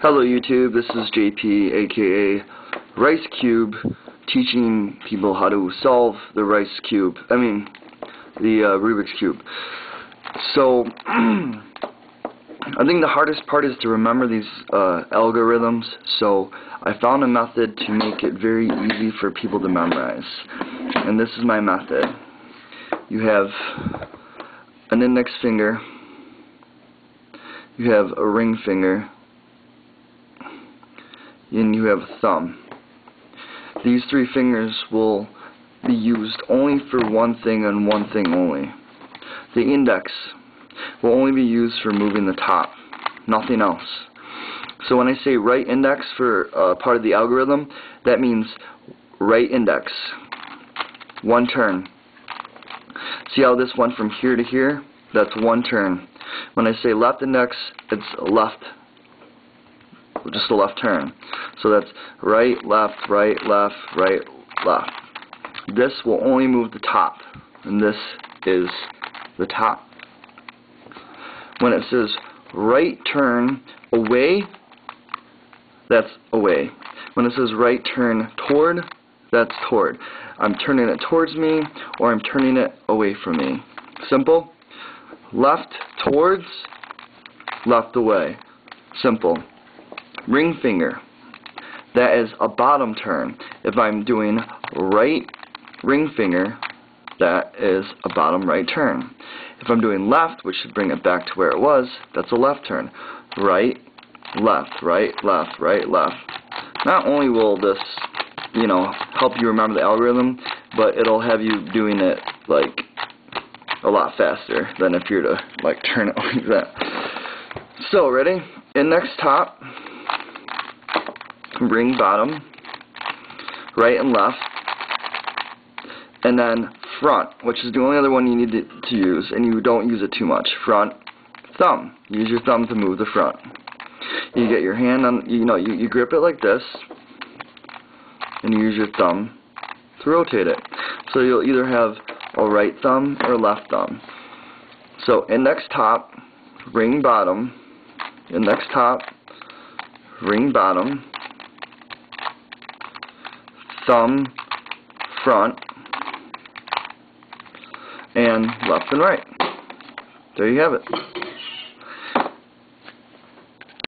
Hello YouTube, this is JP aka Rice Cube, teaching people how to solve the Rubik's Cube. So I think the hardest part is to remember these algorithms, so I found a method to make it very easy for people to memorize. And this is my method. You have an index finger, you have a ring finger, and you have a thumb. These three fingers will be used only for one thing and one thing only. The index will only be used for moving the top, nothing else. So when I say right index for part of the algorithm, that means right index, one turn. See how this went from here to here? That's one turn. When I say left index, it's left, just a left turn. So that's right, left, right, left, right, left. This will only move the top, and this is the top. When it says right turn away, that's away. When it says right turn toward, that's toward. I'm turning it towards me, or I'm turning it away from me. Simple. Left towards, left away. Simple. Ring finger, that is a bottom turn. If I'm doing right ring finger, that is a bottom right turn. If I'm doing left, which should bring it back to where it was, that's a left turn. Right, left, right, left, right, left. Not only will this, help you remember the algorithm, but it'll have you doing it like a lot faster than if you were to like turn it like that. So ready? Index top, ring bottom, right and left, and then front, which is the only other one you need to use, and you don't use it too much. Front, thumb. Use your thumb to move the front. You get your hand on, you grip it like this, and you use your thumb to rotate it. So you'll either have a right thumb or a left thumb. So index top, ring bottom, index top, ring bottom, thumb front, and left and right. There you have it.